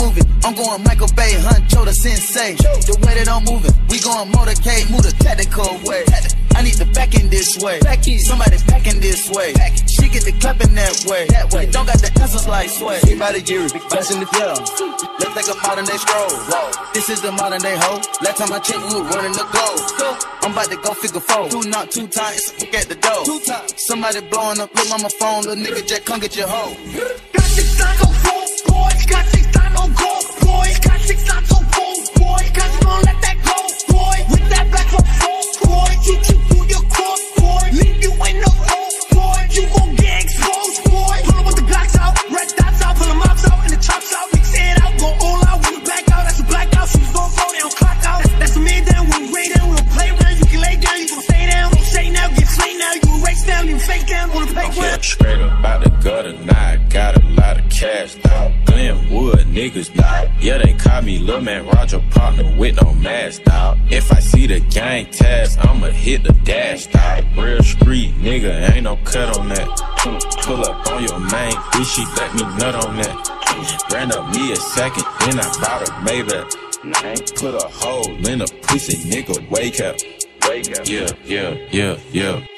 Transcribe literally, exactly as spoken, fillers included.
moving. I'm going Michael Bay, Huncho the Sensei. The way that I'm moving, we going motorcade, move the tactical way. I need the back in this way. Somebody packing this way. She get the clapping that way. Don't got the answers like sway. Everybody Jerry, big bass in the floor. Let's take a modern day stroll. This is the modern day hoe. Last time I checked, we were running the globe. I'm about to go figure four. Two not two times, look at the door. Somebody blowing up, look on my phone. Little nigga, just come get your hoe. Got six lines on four, boy. Got six lines on go, boy. Got six lines on four, boy. Got you gon' let that go, boy. With that black on four, boy. You keep through your cross, boy. Leave you in the hole, boy. You gon' get exposed, boy. Pull up with the Glocks out, red dots out, pull them mops out, and the chops out. Mix it out, go all out. When you back out, that's a blackout. Shoes gon' go, they don't clock out. That's, that's a man down, we'll lay down, we'll play around. You can lay down, you gon' stay down. Don't say now, get slay now. You erase down, you fake down, wanna play ground. Straight up out the gutter, now I got a lot of cash now. Glenwood niggas now. Yeah, they call me Lil Man Roger, partner with no mask dog. If I see the gang tags, I'ma hit the dash dog. Real street nigga, ain't no cut on that. Pull up on your main bitch, she let me nut on that. Ran up me a second, then I bought a Maybach. Put a hole in a pussy, nigga, wake up. Wake up. Yeah, yeah, yeah, yeah.